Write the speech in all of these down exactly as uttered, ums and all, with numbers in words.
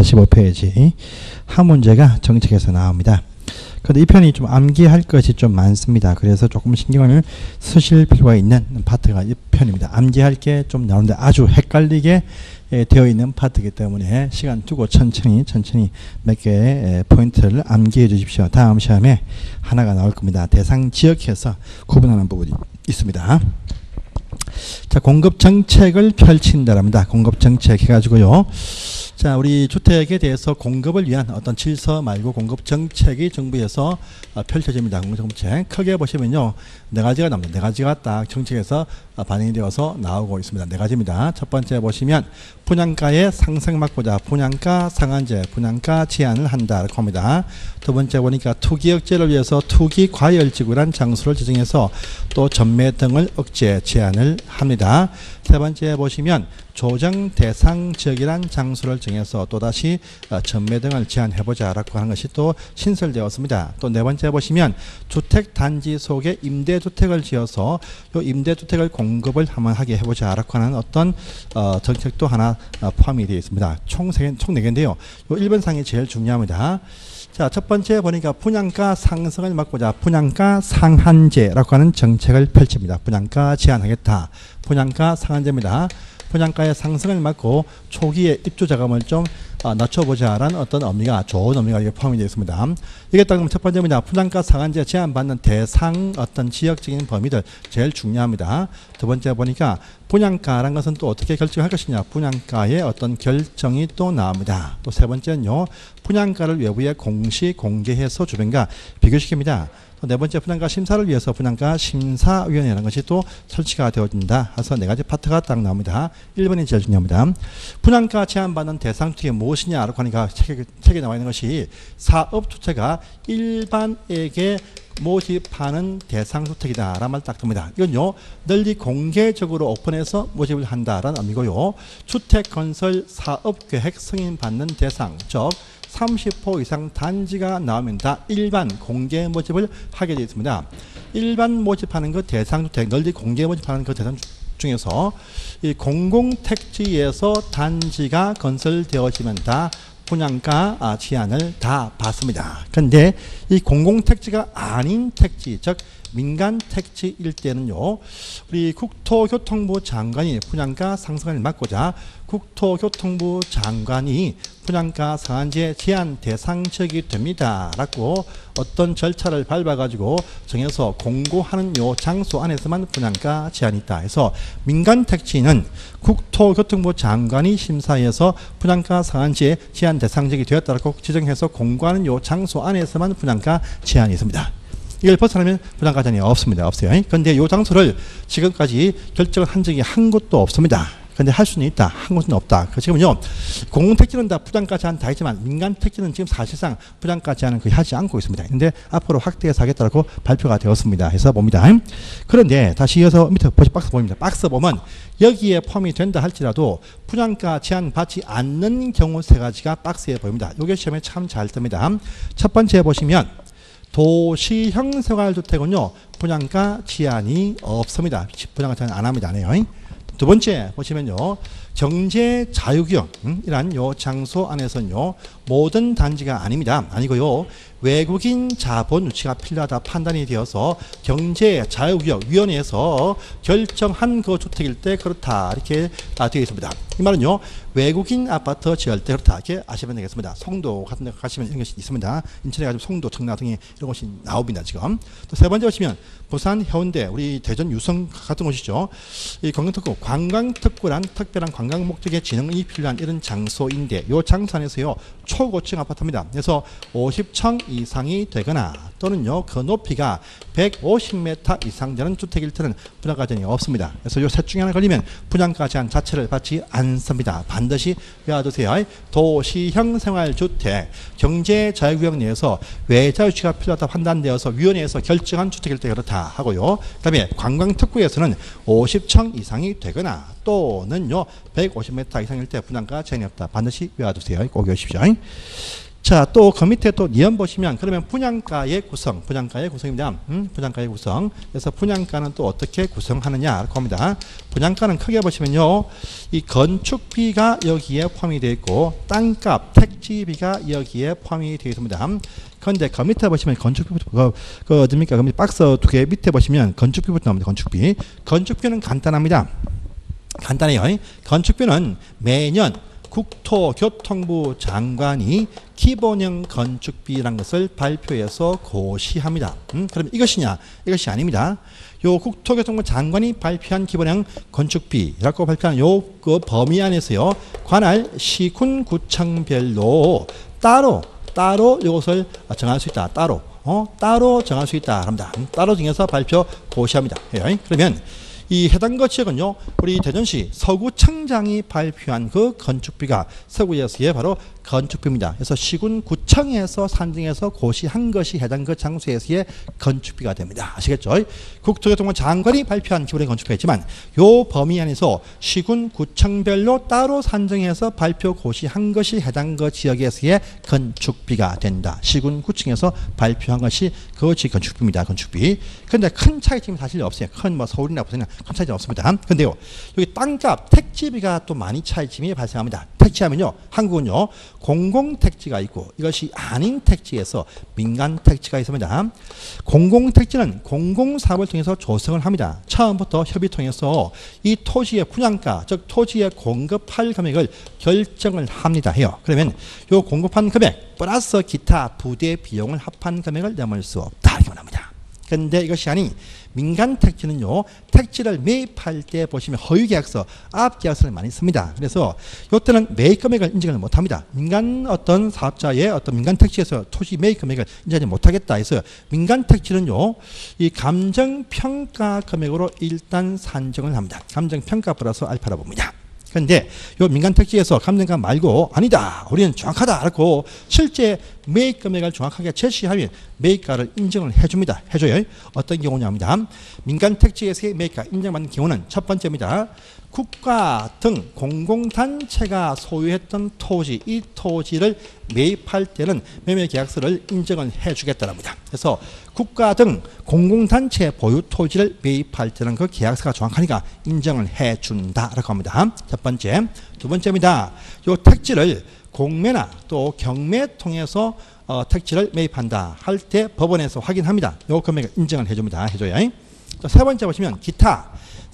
사십오 페이지 한 문제가 정책에서 나옵니다. 그런데 이 편이 좀 암기할 것이 좀 많습니다. 그래서 조금 신경을 쓰실 필요가 있는 파트가 이 편입니다. 암기할 게 좀 나오는데 아주 헷갈리게 되어 있는 파트이기 때문에 시간 두고 천천히 천천히 몇 개의 포인트를 암기해 주십시오. 다음 시험에 하나가 나올 겁니다. 대상 지역에서 구분하는 부분이 있습니다. 자, 공급 정책을 펼친다랍니다. 공급 정책 해가지고요. 자, 우리 주택에 대해서 공급을 위한 어떤 질서 말고 공급 정책이 정부에서 펼쳐집니다. 공급 정책 크게 보시면요, 네 가지가 나옵니다. 네 가지가 딱 정책에서 반영이 되어서 나오고 있습니다. 네 가지입니다. 첫 번째 보시면 분양가의 상승 막고자 분양가 상한제, 분양가 제한을 한다라고 합니다. 두 번째 보니까 투기 억제를 위해서 투기 과열지구란 장소를 지정해서 또 전매 등을 억제 제한을 합니다. 세 번째 보시면 조정 대상 지역이란 장소를 정해서 또다시 전매 등을 제한해보자 라고 하는 것이 또 신설되었습니다. 또 네 번째 보시면 주택단지 속에 임대주택을 지어서 이 임대주택을 공급을 한번 하게 해보자 라고 하는 어떤 어, 정책도 하나 어, 포함이 되어 있습니다. 총, 총 네 개인데요. 이 일 번 상이 제일 중요합니다. 자, 첫 번째 보니까 분양가 상승을 막고자 분양가 상한제라고 하는 정책을 펼칩니다. 분양가 제한하겠다. 분양가 상한제입니다. 분양가의 상승을 막고 초기에 입주 자금을 좀 낮춰보자라는 어떤 의미가, 좋은 의미가 이게 포함이 되어 있습니다. 이게 딱 첫 번째입니다. 분양가 상한제 제한받는 대상 어떤 지역적인 범위들 제일 중요합니다. 두 번째 보니까 분양가라는 것은 또 어떻게 결정할 것이냐, 분양가의 어떤 결정이 또 나옵니다. 또 세 번째는요, 분양가를 외부에 공시 공개해서 주변과 비교시킵니다. 네 번째 분양가 심사를 위해서 분양가 심사위원회라는 것이 또 설치가 되어진다. 해서 네 가지 파트가 딱 나옵니다. 일 번이 제일 중요합니다. 분양가 제한받는 대상 주택이 무엇이냐라고 하니까 책에, 책에 나와 있는 것이 사업주체가 일반에게 모집하는 대상주택이다 라는 말 딱 듭니다. 이건요, 널리 공개적으로 오픈해서 모집을 한다라는 의미고요. 주택건설 사업계획 승인받는 대상, 즉 삼십 호 이상 단지가 나오면 다 일반 공개 모집을 하게 되어 있습니다. 일반 모집하는 그 대상주택, 널리 공개 모집하는 그 대상 중에서 이 공공택지에서 단지가 건설되어지면 다 분양가 제한을 다 받습니다. 그런데 이 공공택지가 아닌 택지, 즉 민간 택지일 때는요, 우리 국토교통부 장관이 분양가 상승을 막고자 국토교통부 장관이 분양가 상한제 제한 대상 지역이 됩니다 라고 어떤 절차를 밟아가지고 정해서 공고하는 요 장소 안에서만 분양가 제한이 있다 해서 민간 택지는 국토교통부 장관이 심사해서 분양가 상한제 제한 대상 지역이 되었다고 지정해서 공고하는 요 장소 안에서만 분양가 제한이 있습니다. 이걸 벗어나면 분양가 제한이 없습니다. 없어요. 그런데 이 장소를 지금까지 결정을 한 적이 한 곳도 없습니다. 근데 할 수는 있다. 한 곳은 없다. 지금은요, 공공택지는 다 분양가 제한 다 있지만 민간 택지는 지금 사실상 분양가 제한은 거의 하지 않고 있습니다. 근데 앞으로 확대해서 하겠다고 발표가 되었습니다. 해서 봅니다. 그런데 다시 이어서 밑에 박스 보입니다. 박스 보면 여기에 포함이 된다 할지라도 분양가 제한 받지 않는 경우 세 가지가 박스에 보입니다. 이게 시험에 참 잘 뜹니다. 첫 번째 보시면 도시형 생활주택은요, 분양가 제한이 없습니다. 분양가 제한 안 합니다. 안 해요. 두 번째 보시면요, 경제 자유구역이란 요 장소 안에서는요, 모든 단지가 아닙니다. 아니고요, 외국인 자본 유치가 필요하다 판단이 되어서 경제 자유구역 위원회에서 결정한 그 주택일 때 그렇다 이렇게 되어 있습니다. 이 말은요, 외국인 아파트 지을 때 그렇다 이렇게 아시면 되겠습니다. 송도 같은 데 가시면 이런 것이 있습니다. 인천에 가시면 송도, 청라 등이 이런 것이 나옵니다. 지금 또 세 번째 보시면 부산 해운대, 우리 대전 유성 같은 곳이죠. 이 관광특구, 관광특구란 특별한 관광 목적의 진흥이 필요한 이런 장소인데 이 장소 안에서요, 초고층 아파트입니다. 그래서 오십 층 이상이 되거나 또는요, 그 높이가 백오십 미터 이상 되는 주택일 때는 분양가 제한이 없습니다. 그래서 이 셋 중에 하나 걸리면 분양가 제한 자체를 받지 않습니다. 반드시 외워두세요. 도시형 생활주택, 경제자유구역 내에서 외자 유치가 필요하다 판단되어서 위원회에서 결정한 주택일 때 그렇다 하고요. 그 다음에 관광특구에서는 오십 층 이상이 되거나 또는요, 백오십 미터 이상일 때 분양가 제한이 없다. 반드시 외워두세요. 꼭 외우십시오. 자, 또 그 밑에 또 니은 보시면 그러면 분양가의 구성, 분양가의 구성입니다. 음, 분양가의 구성. 그래서 분양가는 또 어떻게 구성하느냐라고 합니다. 분양가는 크게 보시면요, 이 건축비가 여기에 포함이 되어 있고 땅값, 택지비가 여기에 포함이 되어 있습니다. 그런데 그 밑에 보시면 건축비부터 그, 그 어딥니까? 그 박스 두 개 밑에 보시면 건축비부터 나옵니다. 건축비. 건축비는 간단합니다. 간단해요. 건축비는 매년 국토교통부 장관이 기본형 건축비라는 것을 발표해서 고시합니다. 음, 그럼 이것이냐? 이것이 아닙니다. 요 국토교통부 장관이 발표한 기본형 건축비라고 발표한 요 그 범위 안에서요, 관할 시군구청별로 따로 따로 이것을 정할 수 있다. 따로 어 따로 정할 수 있다. 합니다. 음, 따로 정해서 발표 고시합니다. 예, 그러면 이 해당 거 지역은요, 우리 대전시 서구청장이 발표한 그 건축비가 서구에서의 바로 건축비입니다. 그래서 시군구청에서 산정해서 고시한 것이 해당 그 장소에서의 건축비가 됩니다. 아시겠죠? 국토교통부 장관이 발표한 기본의 건축비가 있지만 요 범위 안에서 시군구청별로 따로 산정해서 발표 고시한 것이 해당 그 지역에서의 건축비가 된다. 시군구청에서 발표한 것이 그것이 건축비입니다. 건축비. 그런데 큰 차이점이 사실 없어요. 큰 뭐 서울이나 부산이나 큰 차이점 없습니다. 그런데요, 여기 땅값, 택지비가 또 많이 차이점이 발생합니다. 택지하면요, 한국은요, 공공택지가 있고 이것이 아닌 택지에서 민간택지가 있습니다. 공공택지는 공공사업을 통해서 조성을 합니다. 처음부터 협의 통해서 이 토지의 분양가, 즉 토지에 공급할 금액을 결정을 합니다. 해요. 그러면 이 공급한 금액 플러스 기타 부대 비용을 합한 금액을 넘을 수 없다. 이렇게 말합니다. 그런데 이것이 아닌 민간 택지는요, 택지를 매입할 때 보시면 허위계약서, 압계약서를 많이 씁니다. 그래서 이때는 매입 금액을 인정을 못합니다. 민간 어떤 사업자의 어떤 민간 택지에서 토지 매입 금액을 인정하지 못하겠다 해서 민간 택지는요, 이 감정평가 금액으로 일단 산정을 합니다. 감정평가 플러스 알파라 봅니다. 그런데 이 민간 택지에서 감정가 말고 아니다, 우리는 정확하다 라고 실제 매입 금액을 정확하게 제시하면 매입가를 인정을 해줍니다. 해줘요. 어떤 경우냐입니다. 민간 택지에서의 매입가 인정받는 경우는 첫 번째입니다. 국가 등 공공단체가 소유했던 토지, 이 토지를 매입할 때는 매매계약서를 인정을 해주겠다랍니다. 그래서 국가 등 공공단체 보유 토지를 매입할 때는 그 계약서가 정확하니까 인정을 해준다라고 합니다. 첫 번째. 두 번째입니다. 이 택지를 공매나 또 경매 통해서 어, 택지를 매입한다 할 때 법원에서 확인합니다. 이 금액을 인정을 해줍니다. 해줘요. 또 세 번째 보시면 기타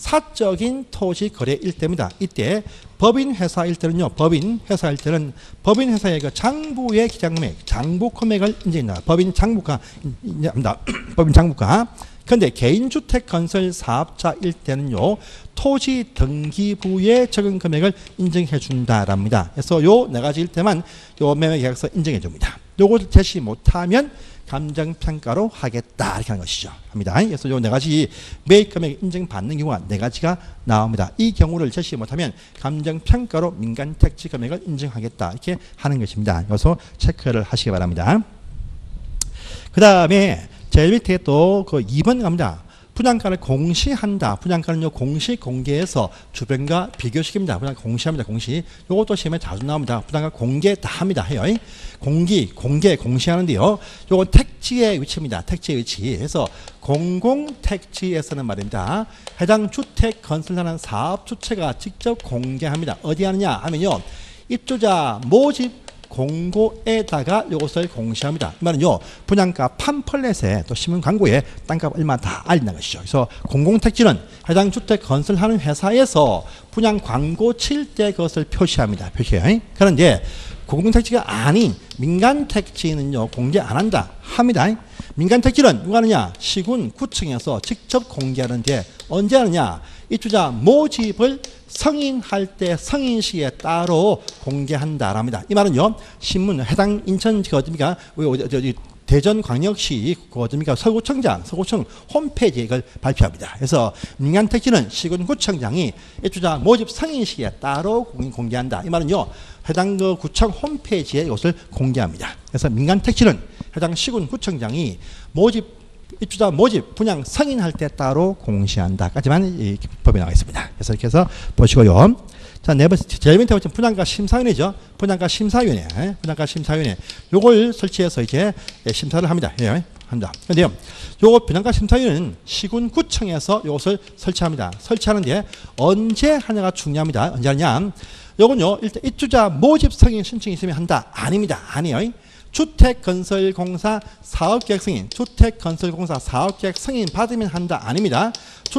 사적인 토지 거래일 때입니다. 이때 법인 회사일 때는요, 법인 회사일 때는 법인 회사의 그 장부의 기장금액, 장부 금액을 인정합니다. 법인 장부가 인정합니다. 법인 장부가. 그런데 개인주택 건설 사업자일 때는요, 토지 등기부의 적은 금액을 인정해 준다랍니다. 그래서 요 네 가지일 때만 요 매매 계약서 인정해 줍니다. 요걸 제시 못하면 감정평가로 하겠다 이렇게 하는 것이죠. 합니다. 그래서 요 네 가지 매입 금액 인정받는 경우가 네 가지가 나옵니다. 이 경우를 제시 못하면 감정평가로 민간 택지 금액을 인정하겠다 이렇게 하는 것입니다. 여기서 체크를 하시기 바랍니다. 그 다음에 제일 밑에 또 그 이 번 갑니다. 분양가를 공시한다. 분양가는요, 공시 공개해서 주변과 비교시킵니다. 분양가 공시합니다. 공시. 요것도 시험에 자주 나옵니다. 분양가 공개 다 합니다. 해요. 공기, 공개, 공시하는데요. 요건 택지의 위치입니다. 택지의 위치. 그래서 공공택지에서는 말입니다. 해당 주택 건설하는 사업주체가 직접 공개합니다. 어디 하느냐 하면요, 입주자 모집 공고에다가 이것을 공시합니다. 이 말은요, 분양가 팜플렛에 또 신문 광고에 땅값 얼마 다 알린다는 것이죠. 그래서 공공택지는 해당 주택 건설하는 회사에서 분양 광고 칠 때 그것을 표시합니다. 표시해요. 그런데 공공택지가 아닌 민간택지는요, 공개 안 한다 합니다. 민간택지는 누가 하느냐? 시군, 구청에서 직접 공개하는데 언제 하느냐? 입주자 모집을 승인할 때 승인시에 따로 공개한다랍니다. 이 말은요, 신문 해당 인천 그 어디입니까? 대전광역시 그 어디입니까? 서구청장, 서구청 홈페이지에 이걸 발표합니다. 그래서 민간택지는 시군구청장이 입주자 모집 승인시에 따로 공개한다. 이 말은요, 해당 그 구청 홈페이지에 이것을 공개합니다. 그래서 민간택지는 해당 시군구청장이 모집 입주자 모집 분양 승인할 때 따로 공시한다까지만 이 법에 나와 있습니다. 그래서 이렇게 해서 보시고요. 자, 네 번째, 제일 밑에 보시면 분양가 심사위원회죠. 분양가 심사위원회. 예? 분양가 심사위원회. 요걸 설치해서 이제 심사를 합니다. 예, 합니다. 근데요, 요거 분양가 심사위원회는 시군구청에서 요것을 설치합니다. 설치하는데 언제 하냐가 중요합니다. 언제 하냐? 요건요, 일단 입주자 모집 승인 신청이 있으면 한다. 아닙니다. 아니에요. 주택건설공사 사업계획 승인, 주택건설공사 사업계획 승인 받으면 한다. 아닙니다.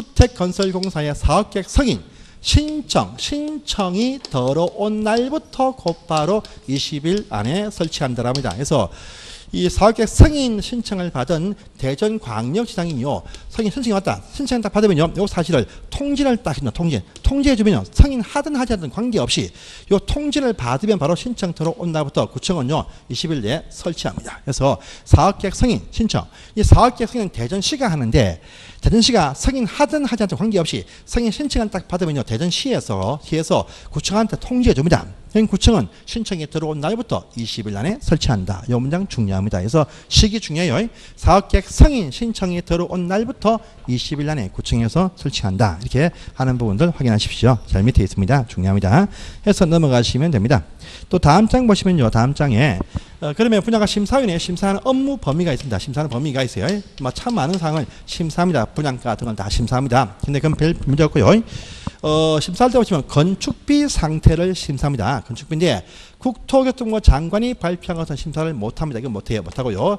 주택건설공사의 사업계획 승인 신청, 신청이 들어온 날부터 곧바로 이십 일 안에 설치한다랍니다. 그래서 이 사업계획 승인 신청을 받은 대전광역시장이요, 승인 신청이 왔다. 신청을 딱 받으면요, 요 사실을 통지를 딱 해준다. 통지. 통지해주면요, 승인 하든 하지 않든 관계없이 요 통지를 받으면 바로 신청 들어온 날부터 구청은요, 이십 일 내에 설치합니다. 그래서 사업계획 승인 신청. 이 사업계획 승인은 대전시가 하는데, 대전시가 승인 하든 하지 않든 관계없이 승인 신청을 딱 받으면요, 대전시에서 시에서 구청한테 통지해 줍니다. 구청은 신청이 들어온 날부터 이십 일 안에 설치한다. 이 문장 중요합니다. 그래서 시기 중요해요. 사업계획 승인 신청이 들어온 날부터 이십 일 안에 구청에서 설치한다. 이렇게 하는 부분들 확인하십시오. 잘 밑에 있습니다. 중요합니다. 해서 넘어가시면 됩니다. 또 다음 장 보시면요, 다음 장에 어, 그러면 분양가 심사위원회 심사하는 업무 범위가 있습니다. 심사하는 범위가 있어요. 뭐 참 많은 사항을 심사합니다. 분양가 등을 다 심사합니다. 근데 그건 별 문제 없고요. 어, 심사할 때 보시면 건축비 상태를 심사합니다. 건축비인데 국토교통부 장관이 발표한 것은 심사를 못합니다. 이건 못해요. 못하고요.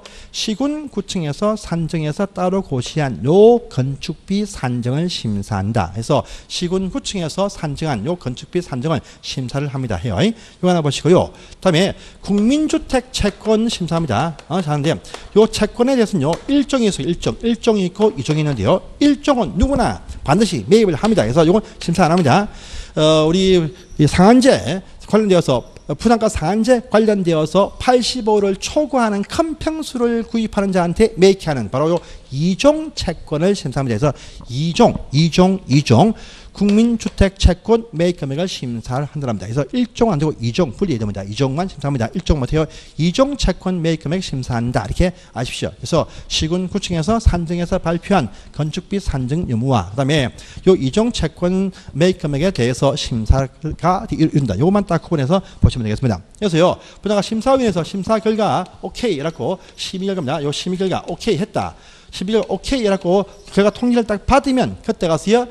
시군구청에서 산정해서 따로 고시한 요 건축비 산정을 심사한다. 그래서 시군구청에서 산정한 요 건축비 산정을 심사를 합니다. 해요. 이거 하나 보시고요. 다음에 국민주택 채권 심사합니다. 어, 자는데 요 채권에 대해서는요, 일종이 있어요. 일종. 일종이 있고 이종이 있는데요. 일종은 누구나 반드시 매입을 합니다. 그래서 이건 심사 안 합니다. 어, 우리 상한제 관련되어서 분양가 상한제 관련되어서 팔십오 호를 초과하는 큰 평수를 구입하는 자한테 매입케 하는 바로 요 이종 채권을 심사합니다. 그래서 이종, 이종, 이종 국민주택 채권 매입 금액을 심사를 한다랍니다. 그래서 일종 안 되고 이종 분리해야 됩니다. 이종만 심사합니다. 일종 못해요. 이종 채권 매입 금액 심사한다. 이렇게 아십시오. 그래서 시군구청에서 산정해서 발표한 건축비 산정 의무와 그다음에 요 이종 채권 매입 금액에 대해서 심사가 이룬다. 요것만 딱 구분해서 보시면 되겠습니다. 그래서요, 분양가 심사위원회에서 심사 결과 오케이 이라고 심의 결과입니다. 요 심의 결과 오케이 했다. 십일 월 오케이 이라고 결과 통지를 딱 받으면 그때 가서요,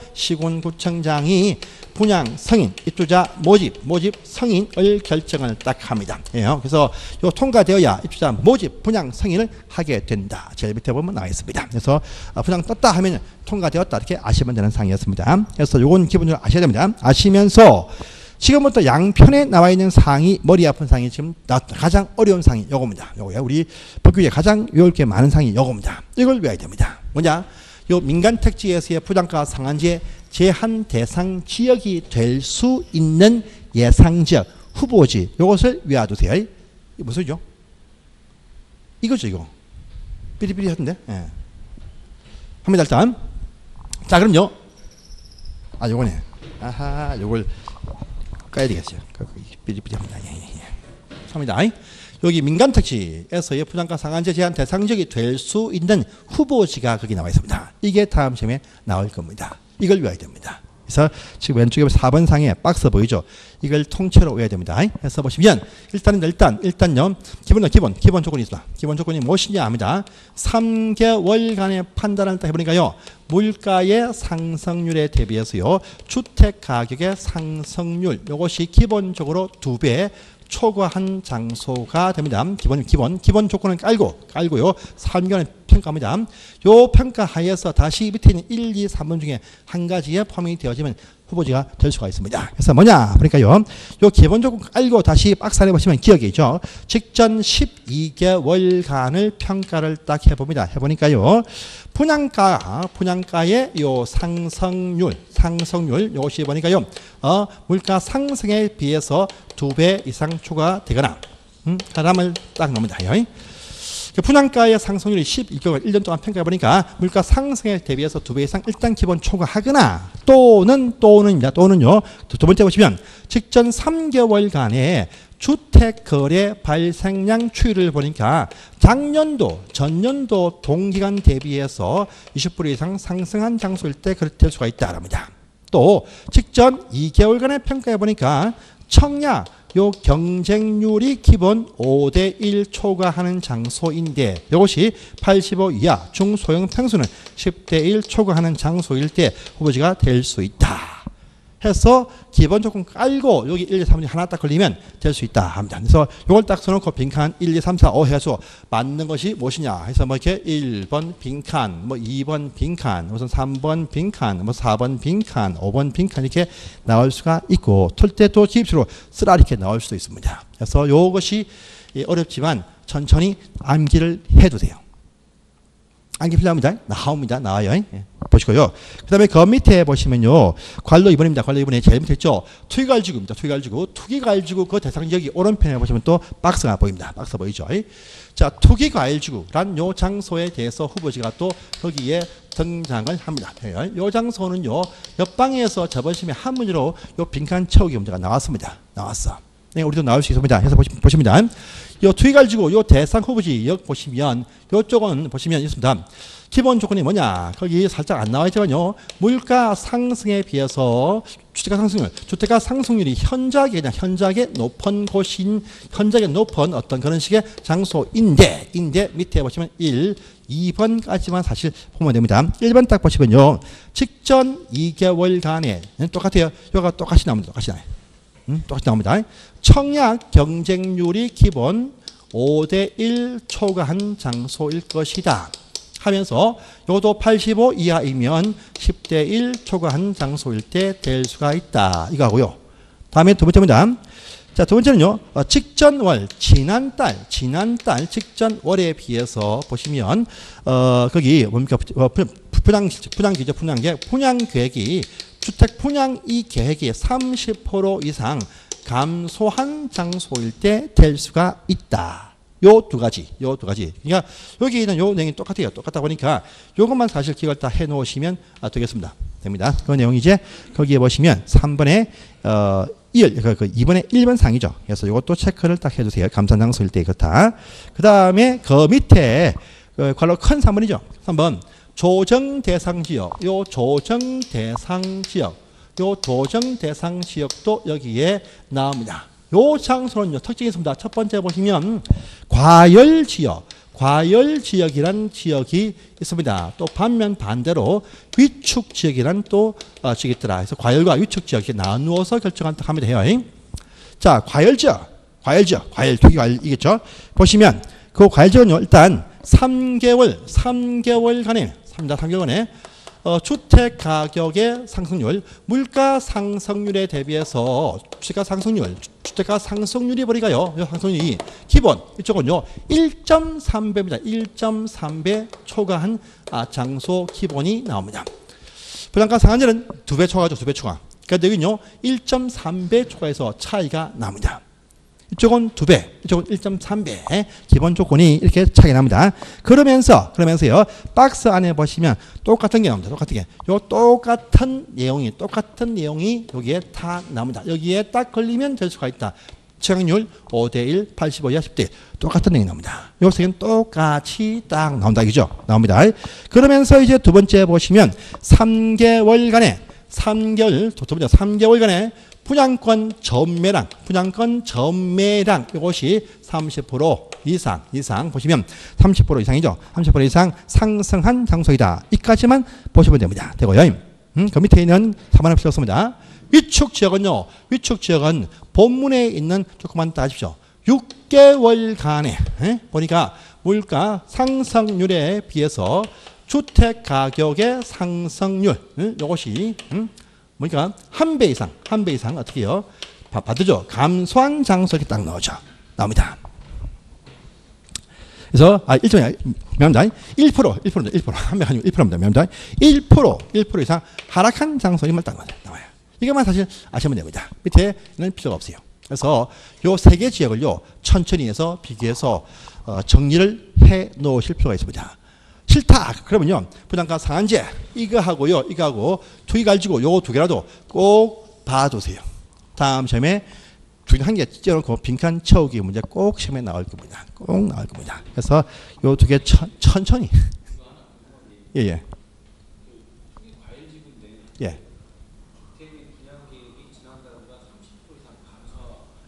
시군구청장이 분양 승인, 입주자 모집, 모집 승인을 결정을 딱 합니다. 예, 그래서 요 통과되어야 입주자 모집, 분양 승인을 하게 된다. 제일 밑에 보면 나와 있습니다. 그래서 분양 떴다 하면 통과되었다 이렇게 아시면 되는 사항이었습니다. 그래서 요건 기본적으로 아셔야 됩니다. 아시면서 지금부터 양편에 나와 있는 사항이 머리 아픈 사항이 지금 나왔다. 가장 어려운 사항이 요겁니다. 요거야. 우리 법규에 가장 외울 게 많은 사항이 요겁니다. 이걸 외워야 됩니다. 뭐냐? 요 민간택지에서의 분양가 상한제 제한 대상 지역이 될 수 있는 예상지역 후보지. 요것을 외워두세요. 이게 무슨죠? 이거죠, 이거. 삐리삐리 하던데. 예. 합니다, 일단. 자, 그럼요. 아, 요거네. 아하, 요걸 까야 되겠어요. 삐리삐리 합니다. 예, 예, 예. 합니다. 여기 민간택지에서의 분양가 상한제 제한 대상지역이 될 수 있는 후보지가 거기 나와 있습니다. 이게 다음 시험에 나올 겁니다. 이걸 외워야 됩니다. 그래서 지금 왼쪽에 사 번 상에 박스 보이죠? 이걸 통째로 외워야 됩니다. 해서 보시면 일단은 일단 일단요, 기본은 기본 기본 조건이 있습니다. 기본 조건이 무엇이냐 합니다. 삼 개월간의 판단을 딱 해보니까요, 물가의 상승률에 대비해서요, 주택 가격의 상승률 이것이 기본적으로 두 배 초과한 장소가 됩니다. 기본 기본 기본 조건을 깔고 깔고요, 삼 개월의 평가합니다. 요 평가 하에서 다시 밑에 있는 일, 이, 삼 번 중에 한 가지에 포함이 되어지면 후보지가 될 수가 있습니다. 그래서 뭐냐? 그러니까요, 요 기본 조건 깔고 다시 박스 안에 보시면 기억이 있죠. 직전 십이 개월간을 평가를 딱 해봅니다. 해보니까요, 분양가, 분양가의 요 상승률, 상승률, 요것이 보니까요, 어, 물가 상승에 비해서 두 배 이상 초과되거나, 음, 사람을 딱 넣습니다. 분양가의 상승률이 십일 개월, 일 년 동안 평가해보니까 물가 상승에 대비해서 두 배 이상 일단 기본 초과하거나, 또는, 또는입니다. 또는요, 두 번째 보시면, 직전 삼 개월간의 주택거래 발생량 추이를 보니까 작년도, 전년도 동기간 대비해서 이십 퍼센트 이상 상승한 장소일 때 그렇게 될 수가 있다랍니다. 또 직전 이 개월간의 평가해 보니까 청약 요 경쟁률이 기본 오 대 일 초과하는 장소인데 이것이 팔십오 이하 중소형 평수는 십 대 일 초과하는 장소일 때 후보지가 될 수 있다. 해서 기본 조건 깔고 여기 일, 이, 삼 하나 딱 걸리면 될 수 있다 합니다. 그래서 이걸 딱 써놓고 빈칸 일, 이, 삼, 사, 오 해서 맞는 것이 무엇이냐 해서 뭐 이렇게 일 번 빈칸, 뭐 이 번 빈칸, 무슨 삼 번 빈칸, 뭐 사 번 빈칸, 오 번 빈칸 이렇게 나올 수가 있고 틀 때 또 기입수로 쓰라 이렇게 나올 수도 있습니다. 그래서 이것이 어렵지만 천천히 암기를 해도 돼요. 암기 필요합니다. 나옵니다. 나와요. 예. 보시고요. 그 다음에 그 밑에 보시면요. 관로 이 번입니다. 관로 이 번에 제일 밑에 있죠. 투기가일지구입니다. 투기가일지구. 투기가일지구 그 대상 지역이 오른편에 보시면 또 박스가 보입니다. 박스 보이죠. 자, 투기가일지구란 요 장소에 대해서 후보지가 또 거기에 등장을 합니다. 요 장소는요. 옆방에서 저번 시험에 한 문제로 요 빈칸 채우기 문제가 나왔습니다. 나왔어. 네, 우리도 나올 수 있습니다. 해서 보십니다. 요 투기가일지구 요 대상 후보지 역 보시면 요쪽은 보시면 있습니다. 기본 조건이 뭐냐? 거기 살짝 안 나와 있지만요. 물가 상승에 비해서 주택가 상승률, 주택가 상승률이 현저하게 그냥 현저하게 높은 곳인 현저하게 높은 어떤 그런 식의 장소인데 인데 밑에 보시면 일, 이 번까지만 사실 보면 됩니다. 일 번 딱 보시면요. 직전 이 개월간에 똑같아요. 요가 똑같이 나옵니다. 똑같이 나와요. 음, 똑같이 나옵니다. 청약 경쟁률이 기본 오 대 일 초과한 장소일 것이다. 하면서 이것도 팔십오 이하이면 십 대 일 초과한 장소일 때 될 수가 있다. 이거 하고요. 다음에 두 번째입니다. 자, 두 번째는요. 어, 직전월, 지난달, 지난달 직전월에 비해서 보시면 어, 거기 뭡니까? 어, 분양, 분양기죠. 분양계. 분양계획이 주택 분양 이 계획이 삼십 퍼센트 이상 감소한 장소일 때 될 수가 있다. 요 두 가지, 요 두 가지. 그러니까 여기 있는 요 내용이 똑같아요. 똑같다 보니까 요것만 사실 기억을 다 해 놓으시면 아, 되겠습니다. 됩니다. 그 내용이 이제 거기에 보시면 삼 번에 어, 일, 그, 그 이 번에 일 번 상이죠. 그래서 요것도 체크를 딱 해주세요. 감산 장소일 때 그렇다. 그 다음에 그 밑에 그 관로 큰 삼 번이죠. 삼 번. 조정 대상 지역, 요 조정 대상 지역, 요 조정 대상 지역도 여기에 나옵니다. 요 장소는요, 특징이 있습니다. 첫 번째 보시면 과열 지역, 과열 지역이란 지역이 있습니다. 또 반면 반대로 위축 지역이란 또 어, 지역이 있더라. 그래서 과열과 위축 지역이 나누어서 결정한다 하면 돼요. 자, 과열 지역, 과열 지역, 과열, 투기 과열이겠죠. 보시면 그 과열 지역은요, 일단 삼 개월, 삼 개월간에 삼 개월간에 어, 주택 가격의 상승률, 물가 상승률에 대비해서 주택가 상승률, 주택가 상승률이 버리가요. 상승률이 기본 이쪽은요 일 점 삼 배입니다. 일 점 삼 배 초과한 아, 장소 기본이 나옵니다. 부담가 상한제는 두 배 초과죠. 두 배 초과. 그러니까 여기는요 일 점 삼 배 초과해서 차이가 납니다. 이쪽은 두 배, 이쪽은 일 점 삼 배 기본 조건이 이렇게 차이 납니다. 그러면서 그러면서요 박스 안에 보시면 똑같은 게 나옵니다. 똑같은 게, 요 똑같은 내용이 똑같은 내용이 여기에 다 나옵니다. 여기에 딱 걸리면 될 수가 있다. 청약률 오 대 일, 팔십오 이하 십 대 일 똑같은 내용이 나옵니다. 요 세 개는 똑같이 딱 나온다, 그죠? 나옵니다. 그러면서 이제 두 번째 보시면 삼 개월간에 삼 개월, 두 번째 삼 개월간에 분양권 전매량, 분양권 전매량 이것이 삼십 퍼센트 이상, 이상 보시면 삼십 퍼센트 이상이죠. 삼십 퍼센트 이상 상승한 장소이다. 이까지만 보시면 됩니다. 되고요. 음, 그 밑에 있는 삼 번은 필요 없습니다. 위축 지역은요. 위축 지역은 본문에 있는 조금만 따십시오. 육 개월간에 에? 보니까 물가 상승률에 비해서 주택 가격의 상승률 응? 이것이 응? 그러니까 한 배 이상, 한 배 이상 어떻게 해요? 받으죠. 감소한 장소 이렇게 딱 나오죠. 나옵니다. 그래서 아 일 점이 미안합니다. 일 퍼센트, 일 퍼센트, 일 퍼센트 한 배 아니고 일 퍼센트입니다. 미안합니다. 일 퍼센트, 일 퍼센트 이상 하락한 장소 이말 딱 나와요. 이것만 사실 아시면 됩니다. 밑에는 필요가 없어요. 그래서 요 세 개 지역을요 천천히 해서 비교해서 어, 정리를 해 놓으실 필요가 있습니다. 싫다. 그러면요. 부담가 상한제 이거 하고요. 이거 하고 투기 가지고 요 두 개라도 꼭 봐두세요. 다음 시험에 두 개 한 개 찢어놓고 빈칸 채우기 문제 꼭 시험에 나올 겁니다. 꼭 나올 겁니다. 그래서 요 두 개 천천히. 예, 예. 예.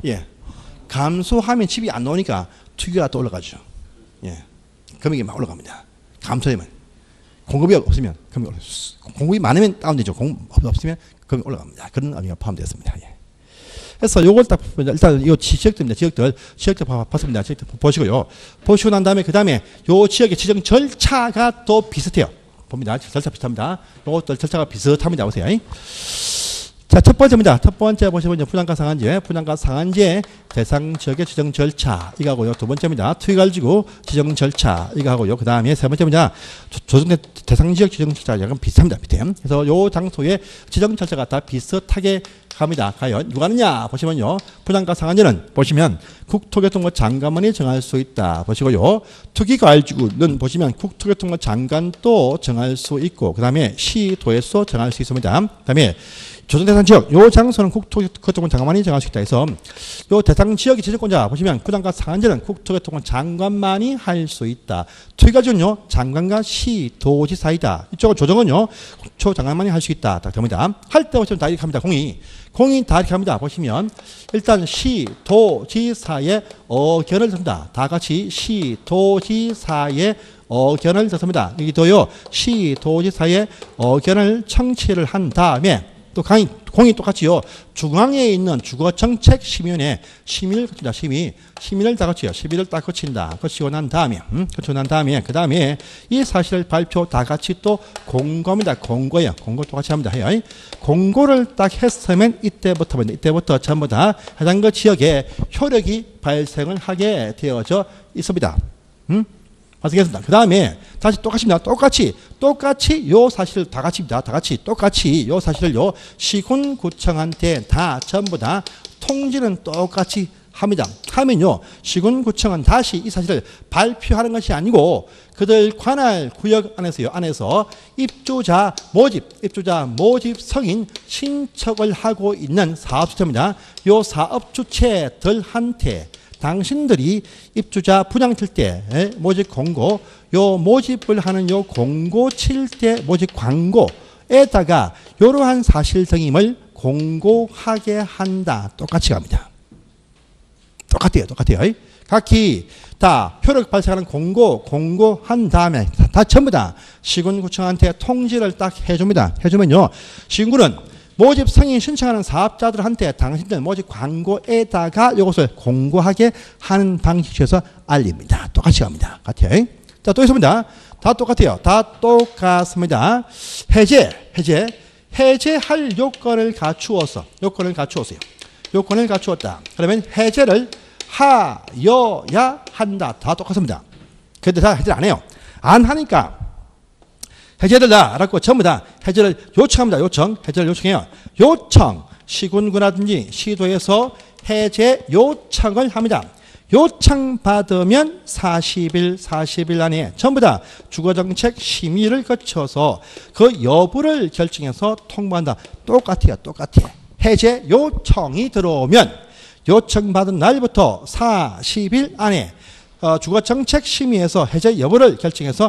예. 감소하면 집이 안 나오니까 투기가 또 올라가죠. 예. 금액이 막 올라갑니다. 감소되면. 공급이 없으면 금액이 올라. 공급이 많으면 다운되죠. 공급 없으면 금액이 올라갑니다. 그런 의미가 포함되었습니다. 예. 그래서 요걸 딱 일단 이 지역들입니다. 지역들 지역들 봤습니다. 지역들 보시고요. 보시고 난 다음에 그 다음에 요 지역의 지정 절차가 또 비슷해요. 봅니다. 절차 비슷합니다. 요것들 절차가 비슷합니다. 보세요. 자, 첫 번째입니다. 첫 번째 보시면 분양가 상한제, 분양가 상한제 대상 지역의 지정 절차 이거 하고요. 두 번째입니다. 투기 가지고 지정 절차 이거 하고요. 그 다음에 세 번째입니다. 조정된 대상 지역 지정 절차 약간 비슷합니다. 비슷해요. 그래서 요 장소의 지정 절차가 다 비슷하게 갑니다. 과연 누가 하느냐 보시면요. 분양가 상한제는 보시면 국토교통부 장관만이 정할 수 있다. 보시고요. 투기과열지구는 보시면 국토교통부 장관도 정할 수 있고 그 다음에 시도에서 정할 수 있습니다. 그 다음에 조정대상 지역, 요 장소는 국토교통부 장관만이 정할 수 있다 해서 요 대상 지역의 지정권자 보시면 분양가 상한제는 국토교통부 장관만이 할 수 있다. 투기과열지구는요 장관과 시도지 사이다. 이쪽은 조정은요 국토 장관만이 할 수 있다. 딱 됩니다. 할 때 보시면 다 이렇게 합니다. 공이 공이 다 이렇게 합니다. 보시면 일단 시도지사의 의견을 듣습니다. 다 같이 시도지사의 의견을 듣습니다. 여기도요 시도지사의 의견을 청취를 한 다음에 또 강의, 공이 똑같이요. 중앙에 있는 주거정책심의위원회 심의를 거친다. 심의. 심의를 다 거쳐요. 심의를 딱 거친다. 거치고 난 다음에, 음? 거치고 난 다음에, 그 다음에 이 사실을 발표 다 같이 또 공고입니다. 공고예요. 공고 똑같이 합니다. 해요. 공고를 딱 했으면 이때부터, 이때부터 전부 다 해당 그 지역에 효력이 발생을 하게 되어져 있습니다. 음? 맞겠습니다. 그 다음에 다시 똑같습니다. 똑같이 똑같이 요 사실을 다 같이입니다. 다 같이 똑같이 요 사실을 요 시군구청한테 다 전부 다 통지는 똑같이 합니다. 하면요 시군구청은 다시 이 사실을 발표하는 것이 아니고 그들 관할 구역 안에서요 안에서 입주자 모집 입주자 모집 승인 신청을 하고 있는 사업주체입니다. 요 사업주체들한테 당신들이 입주자 분양 칠 때 모집 공고, 요 모집을 하는 요 공고 칠 때 모집 광고에다가 이러한 사실 등임을 공고하게 한다. 똑같이 갑니다. 똑같아요. 똑같아요. 각기 다 효력 발생하는 공고, 공고한 다음에 다, 다 전부 다 시군구청한테 통지를 딱 해줍니다. 해주면요. 시군구는 모집 승인 신청하는 사업자들한테 당신들 모집 광고에다가 이것을 공고하게 하는 방식에서 알립니다. 똑같이 갑니다. 같아요. 자, 또 있습니다. 다 똑같아요. 다 똑같습니다. 해제, 해제, 해제할 요건을 갖추어서, 요건을 갖추었어요. 요건을 갖추었다. 그러면 해제를 하여야 한다. 다 똑같습니다. 근데 다 해제를 안 해요. 안 하니까 해제해달라 라고 전부 다 해제를 요청합니다. 요청. 해제를 요청해요. 요청. 시군구라든지 시도에서 해제 요청을 합니다. 요청 받으면 사십 일, 사십 일 안에 전부 다 주거정책 심의를 거쳐서 그 여부를 결정해서 통보한다. 똑같아요. 똑같아요. 해제 요청이 들어오면 요청받은 날부터 사십 일 안에 어, 주거정책 심의에서 해제 여부를 결정해서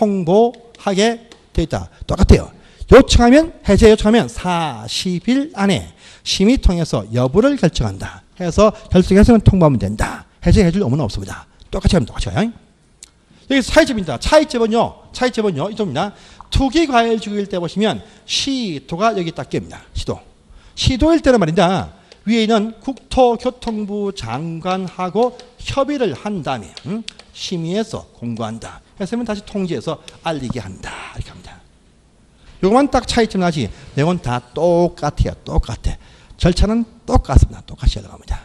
통보하게 돼 있다. 똑같아요. 요청하면 해제 요청하면 사십 일 안에 심의 통해서 여부를 결정한다. 해서 결정해서는 통보하면 된다. 해제해줄 의무는 없습니다. 똑같이 하면 똑같아요. 여기 차이점입니다. 차이점은요. 차이점은요. 이점입니다. 투기과열지구일 때 보시면 시도가 여기 딱 낍니다. 시도. 시도일 때는 말입니다. 위에 있는 국토교통부 장관하고 협의를 한 다음에 음? 심의해서 공고한다. 했으면 다시 통지해서 알리게 한다. 이렇게 합니다. 요것만 딱 차이점 나지 내용은 다 똑같아요. 똑같아. 절차는 똑같습니다. 똑같이 들어갑니다.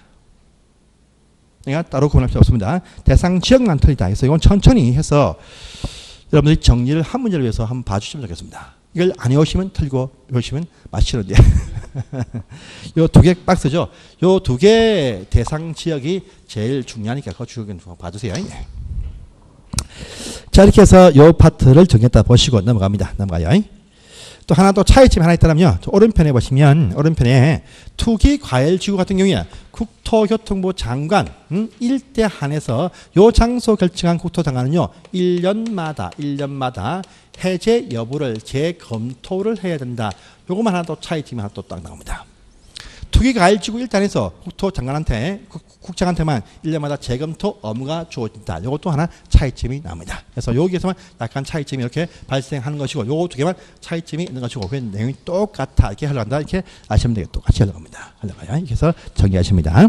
그러니까 따로 구분할 필요 없습니다. 대상 지역만 틀리다 해서 이건 천천히 해서 여러분들이 정리를 한 문제를 위해서 한번 봐주시면 좋겠습니다. 이걸 안 해오시면 틀고 해오시면 마치는데 요 두 개 박스죠. 요 두 개 대상 지역이 제일 중요하니까 그 주역은 봐주세요. 자, 이렇게 해서 요 파트를 정했다 보시고 넘어갑니다. 넘어가요. 또 하나 또 차이점이 하나 있다면요. 오른편에 보시면 오른편에 투기과열지구 같은 경우에 국토교통부 장관 음, 일대 한해서 요 장소 결정한 국토장관은요. 일 년마다 일 년마다 해제 여부를 재검토를 해야 된다. 요것만 하나 또 차이점이 하나 또 딱 나옵니다. 투기과일지구 일단에서 국토 장관한테 국장한테만 일 년마다 재검토 업무가 주어진다. 이것도 하나 차이점이 납니다. 그래서 여기에서만 약간 차이점이 이렇게 발생하는 것이고 요 두 개만 차이점이 있는 것이고 그 내용이 똑같아. 이렇게 흘러간다. 이렇게 아시면 되겠다. 똑같이 흘러갑니다. 흘러가요. 그래서 정리하십니다.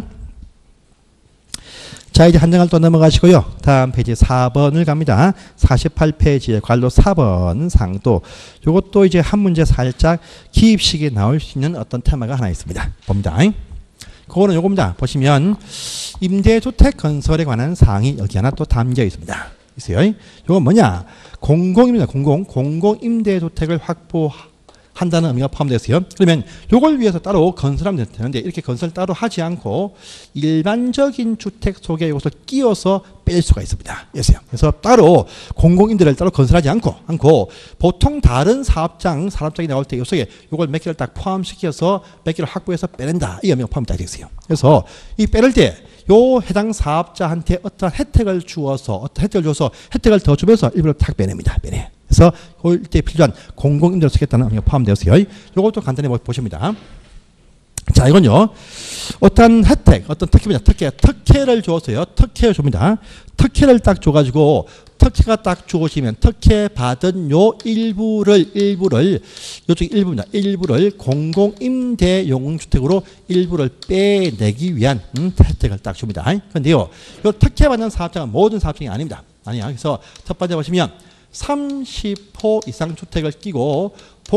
자, 이제 한 장을 또 넘어가시고요. 다음 페이지 사 번을 갑니다. 사십팔 페이지에 관로 사 번 상도. 요것도 이제 한 문제 살짝 기입식에 나올 수 있는 어떤 테마가 하나 있습니다. 봅니다. 그거는 요겁니다. 보시면 임대주택 건설에 관한 사항이 여기 하나 또 담겨 있습니다. 있어요. 요건 뭐냐? 공공입니다. 공공. 공공임대주택을 확보한다는 의미가 포함되어 있어요. 그러면 요걸 위해서 따로 건설하면 되는데 이렇게 건설 따로 하지 않고 일반적인 주택 속에 이것을 끼워서 뺄 수가 있습니다. 그래서 따로 공공임대를 따로 건설하지 않고 않고 보통 다른 사업장 산업장이 나올 때 이 속에 이걸 몇 개를 딱 포함시켜서 몇 개를 확보해서 빼낸다. 이 의미가 포함되어 있어요. 그래서 이 빼낼 때 요 해당 사업자한테 어떤 혜택을 주어서 어떤 혜택을 줘서 혜택을 더 주면서 일부러 탁 빼냅니다. 빼내. 그래서 그럴 때 필요한 공공임대를 쓰겠다는 의미가 포함되어 있어요. 이것도 간단히 보십니다. 자, 이건요. 어떤 혜택, 어떤 특혜입니다. 특혜, 특혜를 주어서요. 특혜를 줍니다. 특혜를 딱 줘가지고 특혜가 딱 주어지면 특혜 받은 요 일부를 일부를 요쪽 일부입니다. 일부를 공공임대용 주택으로 일부를 빼내기 위한 음, 혜택을 딱 줍니다. 그런데요, 요 특혜 받는 사업장은 모든 사업장이 아닙니다. 아니야. 그래서 첫 번째 보시면 삼십 호 이상 주택을 끼고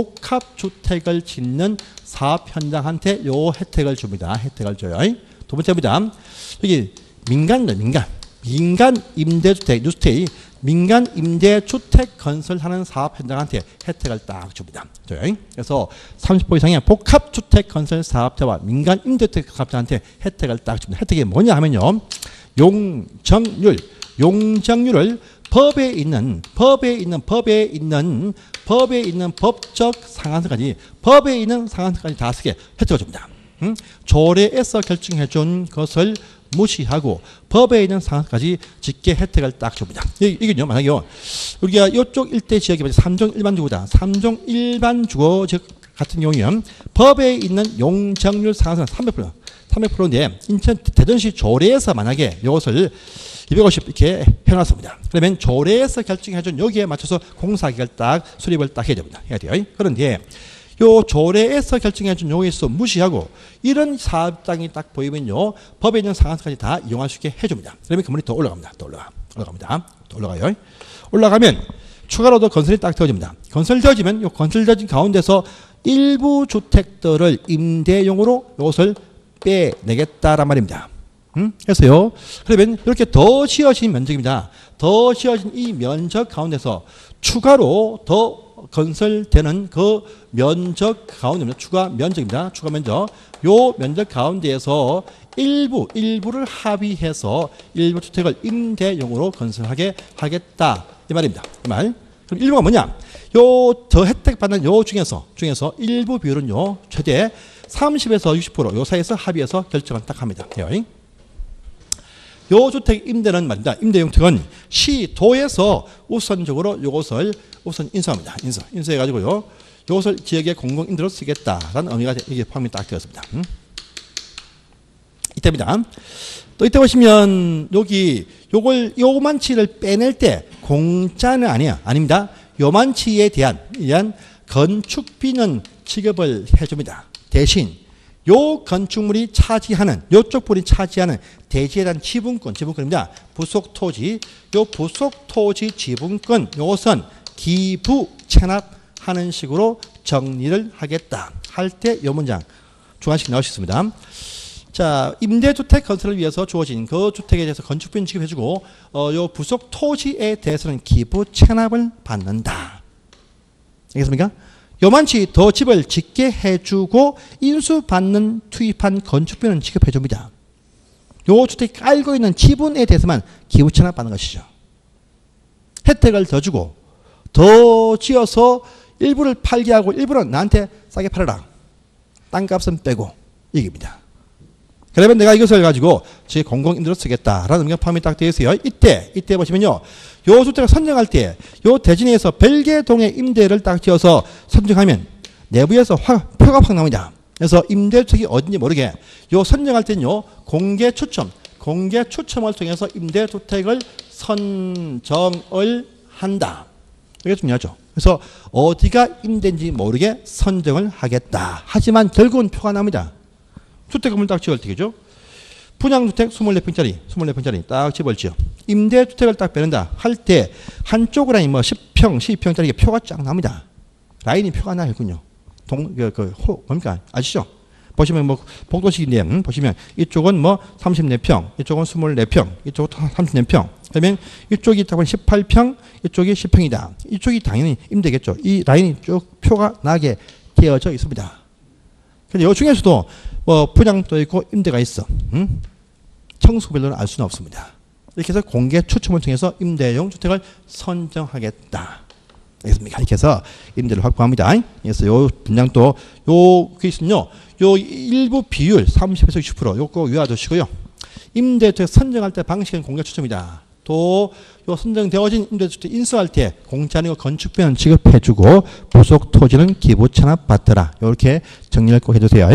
복합주택을 짓는 사업 현장한테 요 혜택을 줍니다. 혜택을 줘요. 두 번째입니다. 여기 민간입니다. 민간. 민간 임대주택, 뉴스테이, 민간 임대주택 건설하는 사업 현장한테 혜택을 딱 줍니다. 줘요. 그래서 삼십 호 이상의 복합주택 건설 사업자와 민간 임대주택 사업자한테 혜택을 딱 줍니다. 혜택이 뭐냐 하면요. 용적률, 용적률을 법에 있는 법에 있는 법에 있는 법에 있는 법적 상한선까지 법에 있는 상한선까지 다 쓰게 혜택을 줍니다. 음? 조례에서 결정해 준 것을 무시하고 법에 있는 상한선까지 짓게 혜택을 딱 줍니다. 이게요, 만약에요, 우리가 이쪽 일대 지역이 삼 종 일반 주거다. 삼 종 일반 주거 지역 같은 경우에는 법에 있는 용적률 상한선 삼백 퍼센트, 삼백 퍼센트인데 인천 대전시 조례에서 만약에 이것을 이백오십 이렇게 해놨습니다. 그러면 조례에서 결정해준 여기에 맞춰서 공사기를 딱 수립을 딱 해야 됩니다. 해야 돼요. 그런데 요 조례에서 결정해준 요에서 무시하고 이런 사업장이 딱 보이면요, 법에 있는 상한선까지 다 이용할 수 있게 해줍니다. 그러면 건물이 더 올라갑니다. 또 올라가, 올라갑니다. 또 올라가요. 올라가면 추가로도 건설이 딱 되어집니다. 건설되어지면 요 건설되어진 가운데서 일부 주택들을 임대용으로 이것을 빼내겠다란 말입니다. 음? 해서요. 그러면 이렇게 더 지어진 면적입니다. 더 지어진 이 면적 가운데서 추가로 더 건설되는 그 면적 가운데입니다. 추가 면적입니다. 추가 면적. 요 면적 가운데에서 일부, 일부를 합의해서 일부 주택을 임대용으로 건설하게 하겠다. 이 말입니다. 이 말. 그럼 일부가 뭐냐? 요 더 혜택 받는 요 중에서, 중에서 일부 비율은요, 최대 삼십에서 육십 퍼센트 요 사이에서 합의해서 결정을 딱 합니다. 요 주택 임대는 말입니다. 임대용 주택은 시도에서 우선적으로 요것을 우선 인수합니다. 인수. 인수해가지고요, 요것을 지역의 공공임대로 쓰겠다라는 의미가 이게 포함이 딱 되었습니다. 음? 이때입니다. 또 이때 보시면 여기 요걸 요만치를 빼낼 때 공짜는 아니야. 아닙니다. 요만치에 대한, 대한 건축비는 지급을 해줍니다. 대신 요 건축물이 차지하는, 요쪽 분이 차지하는 대지에 대한 지분권, 지분권입니다. 부속 토지, 요 부속 토지 지분권, 요것은 기부 체납하는 식으로 정리를 하겠다 할 때 요 문장 중간식 나올 수 있습니다. 자, 임대주택 건설을 위해서 주어진 그 주택에 대해서 건축비는 지급해주고, 어, 요 부속 토지에 대해서는 기부 체납을 받는다. 알겠습니까? 요만치 더 집을 짓게 해주고 인수받는 투입한 건축비는 지급해줍니다. 요 주택이 깔고 있는 지분에 대해서만 기부 체납받는 것이죠. 혜택을 더 주고 더 지어서 일부를 팔게 하고 일부는 나한테 싸게 팔아라. 땅값은 빼고 이깁니다. 그러면 내가 이것을 가지고 제 공공임대로 쓰겠다라는 의미가 포함이 딱 되어 있어요. 이때, 이때 보시면요, 요 주택을 선정할 때, 요 대진에서 별개동의 임대를 딱 지어서 선정하면 내부에서 화, 표가 확 나옵니다. 그래서 임대주택이 어딘지 모르게 요 선정할 때는요 공개 추첨, 공개 추첨을 통해서 임대주택을 선정을 한다. 이게 중요하죠. 그래서 어디가 임대인지 모르게 선정을 하겠다. 하지만 결국은 표가 납니다. 주택 건물 딱 지을 때죠. 분양주택 이십사 평짜리, 이십사 평짜리 딱 집을 지어. 임대주택을 딱 빼낸다 할 때 한쪽 라인 뭐 십 평, 십이 평짜리 표가 쫙 납니다. 라인이 표가 나겠군요. 동, 그, 그, 호, 뭡니까? 아시죠? 보시면 뭐 복도식인데 음, 보시면 이쪽은 뭐 삼십사 평, 이쪽은 이십사 평, 이쪽은 삼십사 평. 그러면 이쪽이 딱 십팔 평, 이쪽이 십 평이다. 이쪽이 당연히 임대겠죠. 이 라인이 쭉 표가 나게 되어져 있습니다. 근데 이 중에서도 뭐 분양도 있고 임대가 있어. 음? 청수별로는 알 수는 없습니다. 이렇게 해서 공개 추첨을 통해서 임대용 주택을 선정하겠다. 알겠습니까? 이렇게 해서 임대를 확보합니다. 그래서 요 분양도 요 케이스는요. 요 일부 비율 삼십에서 육십 퍼센트 요거 유의하시고요. 임대주택 선정할 때 방식은 공개 추첨이다. 또 요 선정되어진 임대주택 인수할 때 공짜는 건축비는 지급해주고 부속 토지는 기부 체납 받더라. 이렇게 정리를 꼭 해주세요.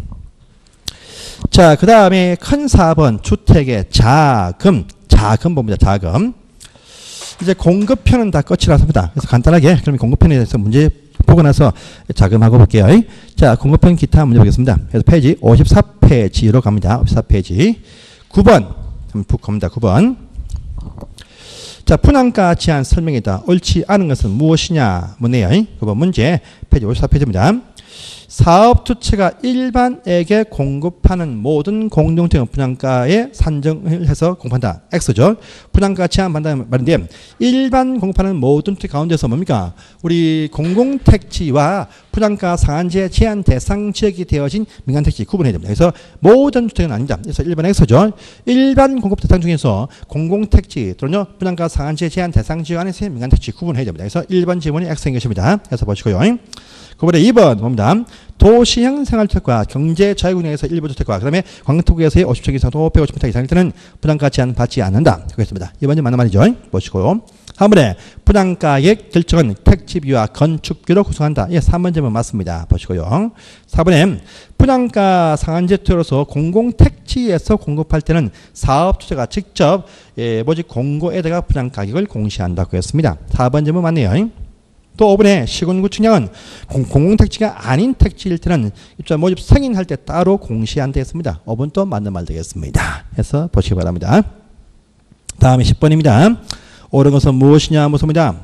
자, 그 다음에 큰 사 번 주택의 자금, 자금 봅니다. 자금. 이제 공급편은 다 끝이라서 합니다. 그래서 간단하게 그럼 공급편에 대해서 문제 보고 나서 자금하고 볼게요. 자, 공급편 기타 문제 보겠습니다. 그래서 페이지 오십사 페이지로 갑니다. 오십사 페이지. 구 번. 북 갑니다. 구 번. 자, 분양가 제한 설명이다. 옳지 않은 것은 무엇이냐? 뭐네요. 구 번 문제. 페이지 오십사 페이지입니다. 사업주체가 일반에게 공급하는 모든 공동주택 분양가에 산정을 해서 공급한다. X죠. 분양가 제한한다는 말인데 일반 공급하는 모든 주택 가운데서 뭡니까? 우리 공공택지와 분양가 상한제 제한 대상 지역이 되어진 민간택지 구분해야 됩니다. 그래서 모든 주택은 아니다. 그래서 일 번 X죠. 일반 공급 대상 중에서 공공택지 또는 분양가 상한제 제한 대상 지역 안에서의 민간택지 구분해야 됩니다. 그래서 일 번 지문이 X인 것입니다. 그래서 보시고요. 그번에 이 번 봅니다. 도시형 생활주택과 경제자유분양에서 일부 주택과 그다음에 광역특구에서의 오십 평 이상 또 백오십 평 이상일 때는 분양가 제한 받지 않는다. 그렇습니다. 이 번이 맞는 말이죠. 보시고 한 번에 분양가액 결정은 택지비와 건축비로 구성한다. 예, 삼 번 질문 맞습니다. 보시고요. 사 번에 분양가 상한제 투여로서 공공택지에서 공급할 때는 사업주체가 직접 예, 뭐지 공고에다가 분양가격을 공시한다고 했습니다. 사 번 질문 맞네요. 또 오 번에 시군구청량은 공공택지가 아닌 택지일 때는 입주자 모집 승인할 때 따로 공시한다 했습니다. 오 번 또 맞는 말 되겠습니다. 해서 보시기 바랍니다. 다음에 십 번입니다. 옳은 것은 무엇이냐 묻습니다.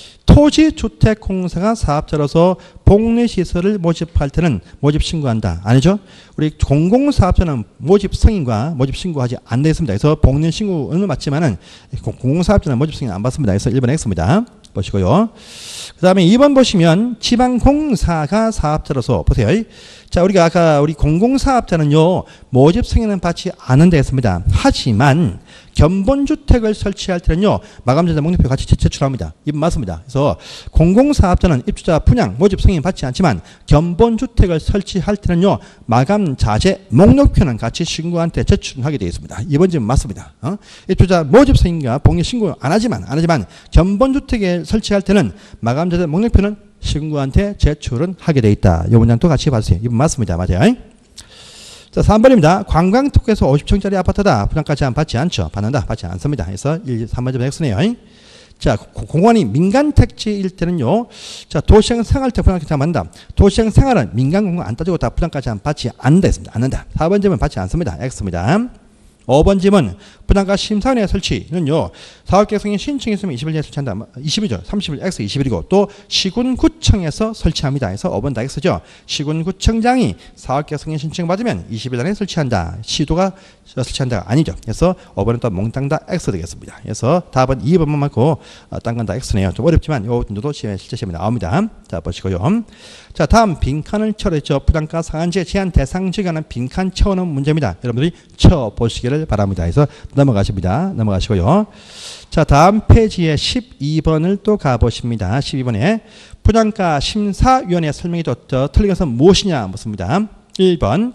토지주택공사가 사업자로서 복리시설을 모집할 때는 모집 신고한다. 아니죠? 우리 공공사업자는 모집 승인과 모집 신고하지 않는다 했습니다. 그래서 복리신고는 맞지만은 공공사업자는 모집 승인 안 받습니다. 그래서 일 번 X입니다. 보시고요. 그 다음에 이 번 보시면 지방공사가 사업자로서 보세요. 자, 우리가 아까 우리 공공사업자는요 모집 승인은 받지 않는다 했습니다. 하지만 견본주택을 설치할 때는요 마감자재 목록표 같이 제출합니다. 이번 맞습니다. 그래서 공공사업자는 입주자 분양 모집 승인 받지 않지만 견본주택을 설치할 때는요 마감자재 목록표는 같이 신고한테 제출하게 되어 있습니다. 이번 질문 맞습니다. 어? 입주자 모집 승인과 복리 신고 안 하지만 안 하지만 견본주택에 설치할 때는 마감자재 목록표는 신고한테 제출은 하게 되어 있다. 이 문장도 같이 봐주세요. 이번 맞습니다. 맞아요. 자, 삼 번입니다. 관광특구에서 오십 평짜리 아파트다. 분양가 제한 받지 않죠. 받는다. 받지 않습니다. 그래서 일, 삼 번 점 X네요. 자, 공원이 민간택지일 때는요. 자, 도시형 생활택 분양가 제한 받는다. 도시형 생활은 민간공원 안 따지고 다 분양가 제한 받지 않는다 했습니다. 않는다. 사 번 질문 받지 않습니다. X입니다. 오 번 질문 분양가 심사위원회 설치는요. 사업계획승인 신청했으면 이십 일 내에 설치한다. 이십 일이죠. 삼십 일 X 이십 일이고 또 시군구청에서 설치합니다. 그래서 오 번 다 X죠. 시군구청장이 사업계획승인 신청 받으면 이십 일 안에 설치한다. 시도가 설치한다가 아니죠. 그래서 오 번은 또 몽땅 다 X 되겠습니다. 그래서 답은 이 번만 맞고 딴 건 다 X네요. 좀 어렵지만 요 정도도 실제 시험에 나옵니다. 자, 보시고요. 자, 다음 빈칸을 채워냈죠. 분양가 상한제 제한 대상 지역에 관한 빈칸 채우는 문제입니다. 여러분들이 채워보시기를 바랍니다. 그래서 넘어가십니다. 넘어가시고요. 자, 다음 페이지에 십이 번을 또 가보십니다. 십이 번에 분양가 심사위원회 설명이 줬죠. 틀린 것은 무엇이냐 묻습니다. 일 번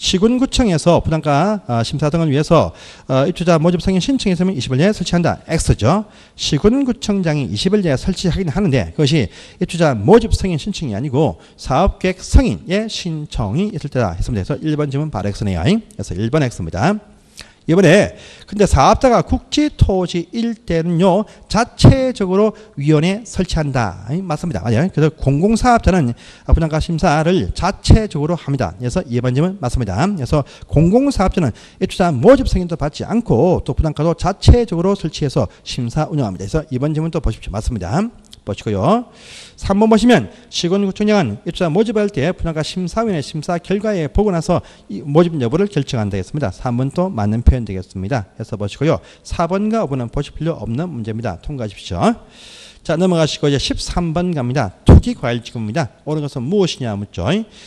시군구청에서 부담가 어, 심사 등을 위해서 어, 입주자 모집 승인 신청했으면 이십 일 내에 설치한다. X죠. 시군구청장이 이십 일 내에 설치하긴 하는데 그것이 입주자 모집 승인 신청이 아니고 사업계획 승인의 신청이 있을 때다 했습니다. 그래서 일 번 질문 바로 X네요. 그래서 일 번 X입니다. 이번에 근데 사업자가 국지토지 일대는요 자체적으로 위원회 설치한다. 맞습니다. 맞아요. 그래서 공공사업자는 분양가 심사를 자체적으로 합니다. 그래서 이 번 질문 맞습니다. 그래서 공공사업자는 입주자 모집 승인도 받지 않고 또 분양가도 자체적으로 설치해서 심사 운영합니다. 그래서 이 번 질문 또 보십시오. 맞습니다. 보시고요. 삼 번 보시면 시군구청장은 입주자 모집할 때 분양가 심사위원회 심사 결과에 보고 나서 이 모집 여부를 결정한다 했습니다. 삼 번 또 맞는 표현 되겠습니다. 해서 보시고요. 사 번과 오 번은 보실 필요 없는 문제입니다. 통과하십시오. 자, 넘어가시고 이제 십삼 번 갑니다. 투기과일지구입니다. 옳은 것은 무엇이냐 묻죠.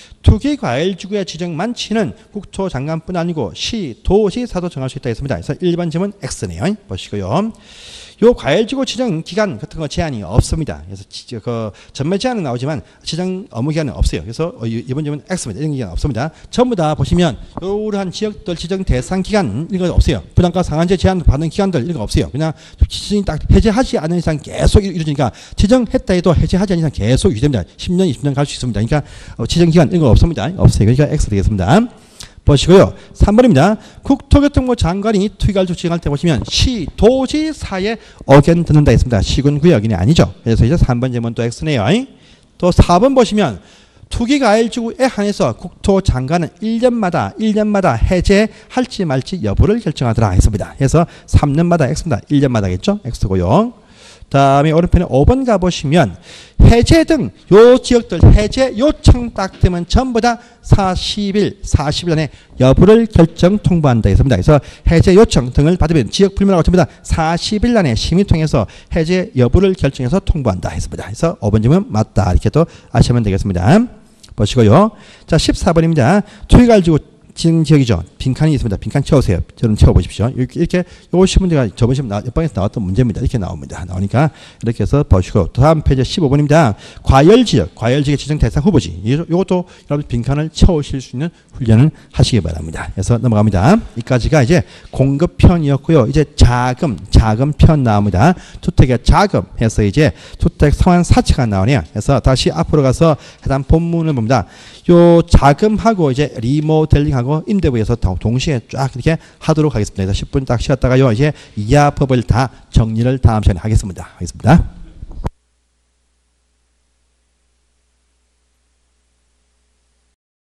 투기과일지구의 지정 만치는 국토장관뿐 아니고 시, 도지사도 정할 수 있다 했습니다. 그래서 일 번 질문 X네요. 보시고요. 요 과일지구 지정 기간 같은 거 제한이 없습니다. 그래서 그 전매 제한은 나오지만 지정 업무 기간은 없어요. 그래서 이번 질문 X입니다. 이런 기간 없습니다. 전부 다 보시면 이러한 지역들 지정 대상 기간 이런 거 없어요. 분양가 상한제 제한 받는 기간들 이런 거 없어요. 그냥 지정이 딱 해제하지 않는 이상 계속 이루어지니까 지정했다 해도 해제하지 않는 이상 계속 유지됩니다. 십 년, 이십 년 갈 수 있습니다. 그러니까 지정 기간 이런 거 없습니다. 없어요. 그러니까 X 되겠습니다. 보시고요. 삼 번입니다. 국토교통부 장관이 투기과일지구 지정할 때 보시면 시, 도지사의 의견 듣는다 했습니다. 시군구역이 아니죠. 그래서 이제 삼 번 질문 또 X네요. 또 사 번 보시면 투기과일지구에 한해서 국토장관은 일 년마다 일 년마다 해제할지 말지 여부를 결정하더라 했습니다. 그래서 삼 년마다 X입니다. 일 년마다겠죠. X고요. 다음에 오른편에 오 번 가보시면 해제 등 요 지역들 해제 요청 딱 되면 전부 다 사십 일, 사십 일 안에 여부를 결정 통보한다 했습니다. 그래서 해제 요청 등을 받으면 지역 불문하고 전부 다 사십 일 안에 심의 통해서 해제 여부를 결정해서 통보한다 했습니다. 그래서 오 번 질문 맞다 이렇게 또 아시면 되겠습니다. 보시고요. 자, 십사 번입니다. 투기과일지구 지정 지역이죠. 빈칸이 있습니다. 빈칸 채우세요. 저는 채워보십시오. 이렇게, 이렇게 요시 문제가 저번 시험 옆방에서 나왔던 문제입니다. 이렇게 나옵니다. 나오니까 이렇게 해서 보시고 다음 페이지 십오 번입니다. 과열지역, 과열지역 지정 대상 후보지. 이것도 여러분 빈칸을 채우실 수 있는 훈련을 하시기 바랍니다. 그래서 넘어갑니다. 여기까지가 이제 공급편이었고요. 이제 자금, 자금편 나옵니다. 주택의 자금 해서 이제 주택 상환 사채가 나오네요. 그래서 다시 앞으로 가서 해당 본문을 봅니다. 요 자금하고 이제 리모델링하고 임대부에서 동시에 쫙 이렇게 하도록 하겠습니다. 그래서 십 분 딱 쉬었다가요. 이제 이하법을 다 정리를 다음 시간에 하겠습니다. 하겠습니다.